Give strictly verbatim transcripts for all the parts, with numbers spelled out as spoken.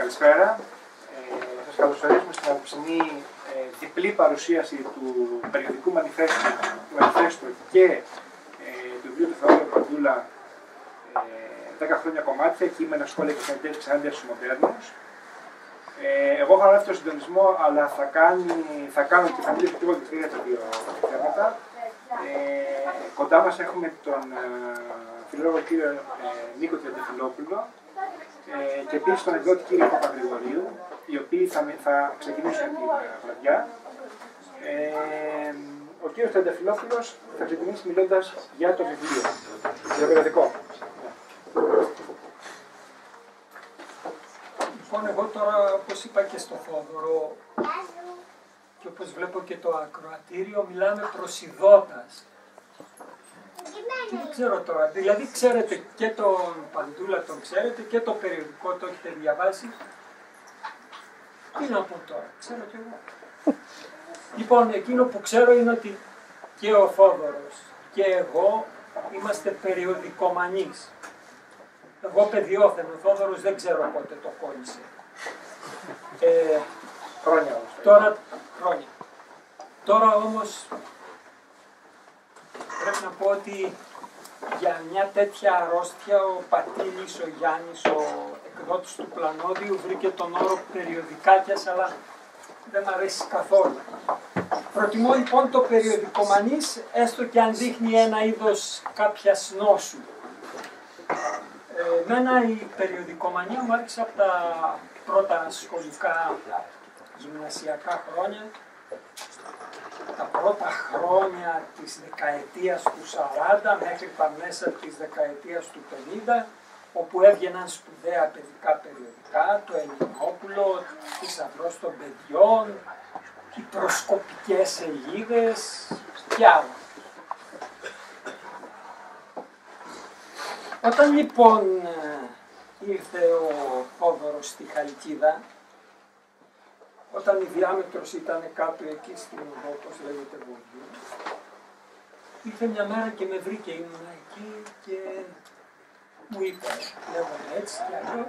Καλησπέρα. Ε, σας καλωσορίζουμε στην απόψινή ε, διπλή παρουσίαση του περιοδικού μανιφέστου, μανιφέστου και ε, του βιβλίου του Θεόδωρου Παντούλα ε, δέκα χρόνια κομμάτια, κείμενα, σχόλια και συνεντεύξεις Άντερς Μοντέρνους. Ε, εγώ θα αναλάβω το συντονισμό, αλλά θα, κάνει, θα κάνω και θα μιλήσω λίγο και για τα δύο θέματα. Ε, κοντά μας έχουμε τον ε, φιλόλογο κύριο ε, Νίκο Τριανταφυλόπουλο ε, και επίσης τον εκδότη κύριο Παπαγρηγορίου, οι οποίοι θα, θα ξεκινήσουν την βραδιά. Ε, ο κύριος Τριανταφυλόπουλος θα ξεκινήσει μιλώντας για το βιβλίο, για το περιοδικό. Λοιπόν, εγώ τώρα, όπως είπα και στο Θόδωρο, και όπως βλέπω και το ακροατήριο, μιλάμε προσιδώτας. Και δεν ξέρω τώρα, δηλαδή ξέρετε και τον Παντούλα, τον ξέρετε, και το περιοδικό το έχετε διαβάσει. Τι να πω τώρα, ξέρω κι εγώ. Λοιπόν, εκείνο που ξέρω είναι ότι και ο Θόδωρος και εγώ είμαστε περιοδικομανείς. Εγώ παιδιόθεν, ο Θόδωρος δεν ξέρω πότε το κόλλησε. Ε, Χρόνια όμως. τώρα, χρόνια. Τώρα όμως πρέπει να πω ότι για μια τέτοια αρρώστια ο Πατήλης, ο Γιάννης, ο εκδότης του Πλανόδιου βρήκε τον όρο περιοδικάκιας, αλλά δεν μ' αρέσει καθόλου. Προτιμώ λοιπόν το περιοδικομανής, έστω και αν δείχνει ένα είδος κάποιας νόσου. Εμένα η περιοδικομανία μου άρχισε από τα πρώτα σχολικά γυμνασιακά χρόνια, τα πρώτα χρόνια της δεκαετίας του σαράντα μέχρι τα μέσα της δεκαετίας του πενήντα, όπου έβγαιναν σπουδαία παιδικά περιοδικά, το Ελληνόπουλο, Θησαυρός των Παιδιών, οι προσκοπικές σελίδες και άλλα. Όταν λοιπόν ήρθε ο Θόδωρος στη Χαλκίδα, όταν η διάμετρος ήταν κάτω εκεί στην οδό, όπως λέγεται Βορείου, ήρθε μια μέρα και με βρήκε, ήμουν εκεί και μου είπε, λέγομαι έτσι και αλλιώς,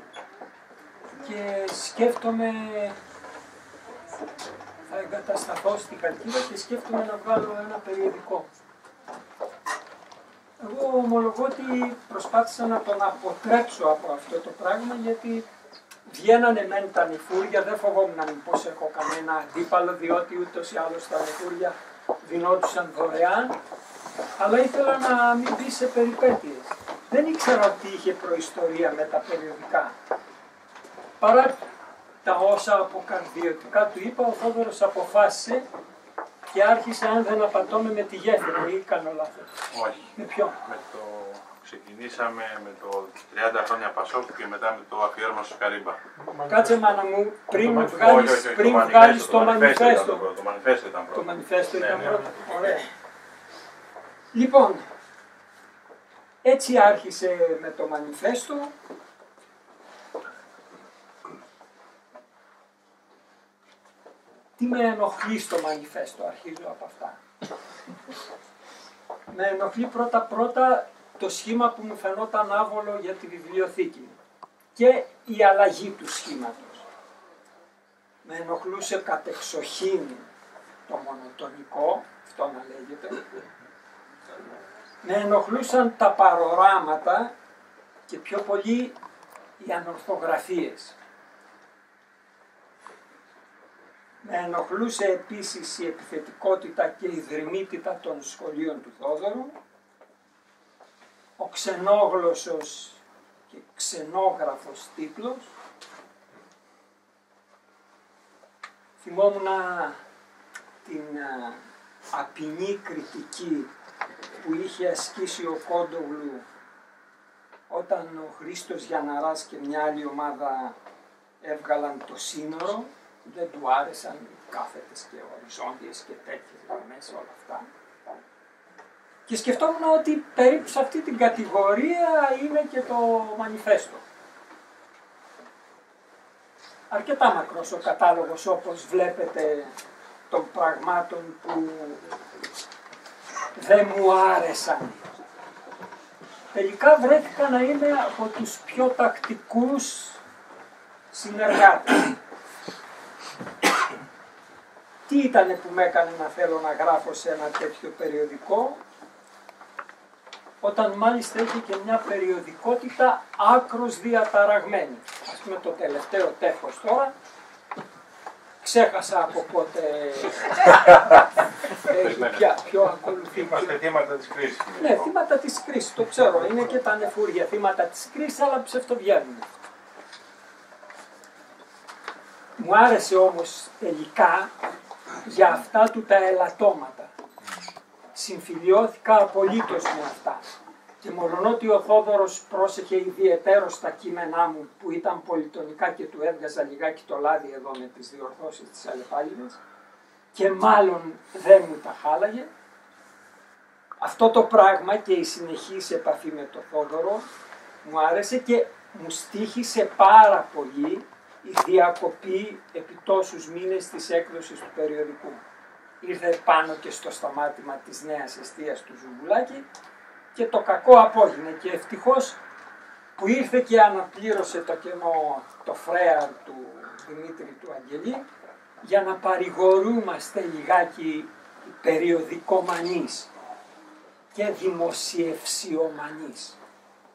και σκέφτομαι, θα εγκατασταθώ στη Χαλκίδα και σκέφτομαι να βγάλω ένα περιοδικό. Εγώ ομολογώ ότι προσπάθησα να τον αποτρέψω από αυτό το πράγμα, γιατί βγαίνανε μεν τα νηφούρια, δεν φοβόμουν να μην πως έχω κανένα αντίπαλο, διότι ούτως ή άλλως τα νηφούρια δινόντουσαν δωρεάν, αλλά ήθελα να μην μπει σε περιπέτειες. Δεν ήξερα ότι είχε προϊστορία με τα περιοδικά. Παρά τα όσα αποκαρδιωτικά του είπα, ο Θόδωρος αποφάσισε και άρχισε, αν δεν απατώμε, με τη γέφυρα, ή κάνω λάθος. Όχι. Με ποιο? Με το... Ξεκινήσαμε με το τριάντα χρόνια Πασόκ και μετά με το αφιέρωμα στο Καρύμπα. Κάτσε μάνα μου, πριν βγάλεις, όχι, όχι, πριν το βγάλεις το μανιφέστο. Το μανιφέστο ήταν πρώτο. Το μανιφέστο ήταν ναι, πρώτο. Ναι, ναι. Ωραία. Λοιπόν, έτσι άρχισε με το μανιφέστο. Τι με ενοχλεί στο μανιφέστο, αρχίζω από αυτά. Με ενοχλεί πρώτα πρώτα το σχήμα που μου φαινόταν άβολο για τη βιβλιοθήκη μου και η αλλαγή του σχήματος. Με ενοχλούσε κατεξοχήν το μονοτονικό, αυτό να λέγεται. Με ενοχλούσαν τα παροράματα και πιο πολύ οι ανορθογραφίες. Με ενοχλούσε επίσης η επιθετικότητα και η δρυμύτητα των σχολείων του Θόδωρου, ο ξενόγλωσσος και ξενόγραφος τίτλος. Θυμόμουν την απεινή κριτική που είχε ασκήσει ο Κόντογλου όταν ο Χρήστος Γιανναράς και μια άλλη ομάδα έβγαλαν το σύνορο. Δεν του άρεσαν οι κάθετες και οριζόντιες και τέτοιες γραμμές, όλα αυτά. Και σκεφτόμουν ότι περίπου σε αυτή την κατηγορία είναι και το μανιφέστο. Αρκετά μακρός ο κατάλογος, όπως βλέπετε, των πραγμάτων που δεν μου άρεσαν. Τελικά βρέθηκα να είμαι από τους πιο τακτικούς συνεργάτες. Τι ήτανε που με έκανε να θέλω να γράφω σε ένα τέτοιο περιοδικό, όταν μάλιστα είχε και μια περιοδικότητα άκρος διαταραγμένη. Ας πούμε το τελευταίο τεύχος τώρα, ξέχασα από πότε έχει πια, ποιο ακολουθεί. Είμαστε θύματα της κρίσης. Ναι, θύματα της κρίσης, το ξέρω, είναι και τα νεφούρια θύματα της κρίσης, αλλά ψευτοβγαίνουν. Μου άρεσε όμως τελικά για αυτά του τα ελαττώματα. Συμφιλιώθηκα απολύτως με αυτά. Και μολονότι ο Θόδωρος πρόσεχε ιδιαιτέρως στα κείμενά μου που ήταν πολυτονικά και του έβγαζα λιγάκι το λάδι εδώ με τις διορθώσεις της αλλεπάλληλες και μάλλον δεν μου τα χάλαγε, αυτό το πράγμα και η συνεχής επαφή με τον Θόδωρο μου άρεσε και μου στοίχησε πάρα πολύ η διακοπή επί τόσους μήνες της έκδοσης του περιοδικού. Ήρθε πάνω και στο σταμάτημα της νέας εστίας του Ζουμπουλάκη και το κακό απόγινε και ευτυχώς που ήρθε και αναπλήρωσε το κενό το φρέαρ του Δημήτρη του Αγγελή για να παρηγορούμαστε λιγάκι περιοδικομανείς και δημοσιευσιομανείς.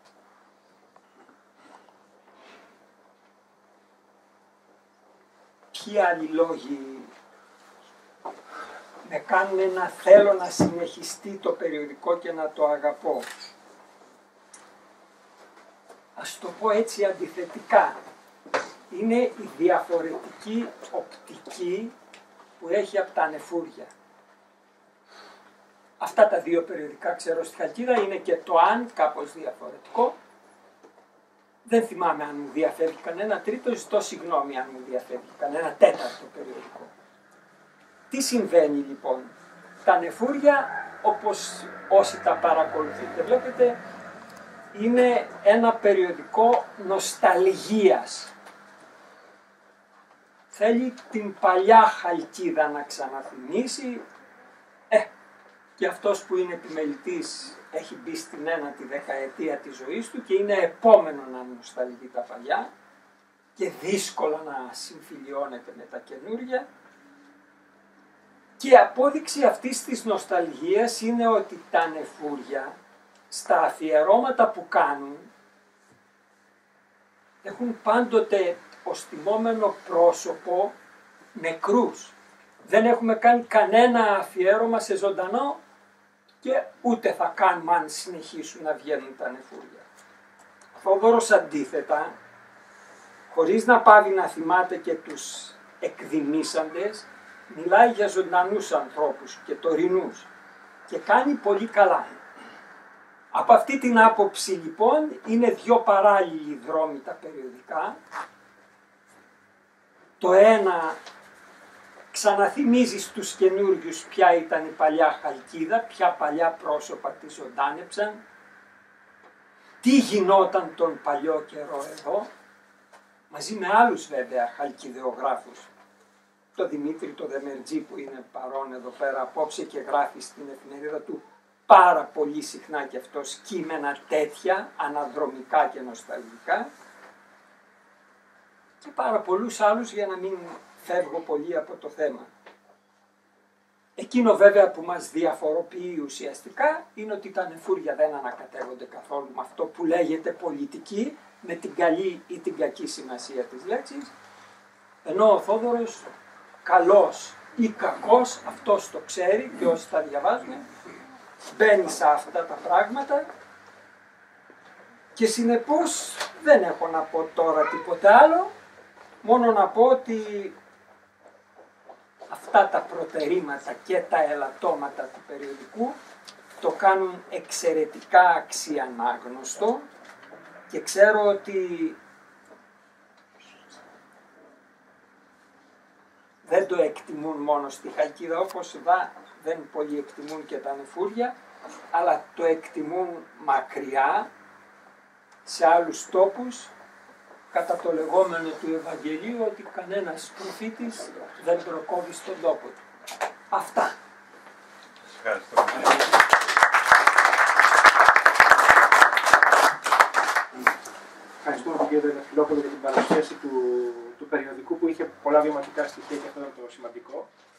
Ποιοι άλλοι λόγοι με κάνουν να θέλω να συνεχιστεί το περιοδικό και να το αγαπώ? Ας το πω έτσι αντιθετικά. Είναι η διαφορετική οπτική που έχει από τα νεφούρια. Αυτά τα δύο περιοδικά ξέρω στη Χαλκίδα, είναι και το αν κάπως διαφορετικό. Δεν θυμάμαι αν μου διαφεύγει κανένα τρίτο, ζητώ συγγνώμη αν μου διαφεύγει κανένα τέταρτο περιοδικό. Τι συμβαίνει λοιπόν? Τα νεφούρια, όπως όσοι τα παρακολουθείτε βλέπετε, είναι ένα περιοδικό νοσταλγίας. Θέλει την παλιά Χαλκίδα να ξαναθυμίσει, ε, και αυτός που είναι επιμελητής έχει μπει στην ένατη δεκαετία της ζωής του και είναι επόμενο να νοσταλγεί τα παλιά και δύσκολο να συμφιλιώνεται με τα καινούργια. Και η απόδειξη αυτής της νοσταλγίας είναι ότι τα νεφούρια στα αφιερώματα που κάνουν έχουν πάντοτε ως τιμόμενο πρόσωπο νεκρούς. Δεν έχουμε κάνει κανένα αφιέρωμα σε ζωντανό και ούτε θα κάνουμε αν συνεχίσουν να βγαίνουν τα νεφούρια. Ο Θόδωρος αντίθετα, χωρίς να πάβει να θυμάται και τους εκδημήσαντες, μιλάει για ζωντανούς ανθρώπους και τωρινούς και κάνει πολύ καλά. Από αυτή την άποψη λοιπόν είναι δύο παράλληλοι δρόμοι τα περιοδικά. Το ένα ξαναθυμίζει στους καινούριους ποια ήταν η παλιά Χαλκίδα, ποια παλιά πρόσωπα τη ζωντάνεψαν, τι γινόταν τον παλιό καιρό εδώ, μαζί με άλλους βέβαια χαλκιδεογράφους. Το Δημήτρη το Δεμερτζή που είναι παρόν εδώ πέρα απόψε και γράφει στην εφημερίδα του πάρα πολύ συχνά και αυτός κείμενα τέτοια, αναδρομικά και νοσταλγικά, και πάρα πολλούς άλλους για να μην φεύγω πολύ από το θέμα. Εκείνο βέβαια που μας διαφοροποιεί ουσιαστικά είναι ότι τα νεφούρια δεν ανακατεύονται καθόλου με αυτό που λέγεται πολιτική, με την καλή ή την κακή σημασία της λέξης, ενώ ο Θόδωρος, καλός ή κακός, αυτός το ξέρει και όσοι τα διαβάζουν, μπαίνει σε αυτά τα πράγματα και συνεπώς δεν έχω να πω τώρα τίποτα άλλο, μόνο να πω ότι αυτά τα προτερήματα και τα ελαττώματα του περιοδικού το κάνουν εξαιρετικά αξιανάγνωστο και ξέρω ότι δεν το εκτιμούν μόνο στη Χαλκίδα, όπως δα, δεν πολύ εκτιμούν και τα νεφούρια, αλλά το εκτιμούν μακριά σε άλλους τόπους, κατά το λεγόμενο του Ευαγγελίου ότι κανένας προφήτης δεν προκόβει στον τόπο του. Αυτά. Ευχαριστώ. Ευχαριστώ. κύριο Τρενταφυλόπουλο για την παρουσίαση του, του περιοδικού που είχε πολλά βιωματικά στοιχεία και αυτό ήταν το σημαντικό.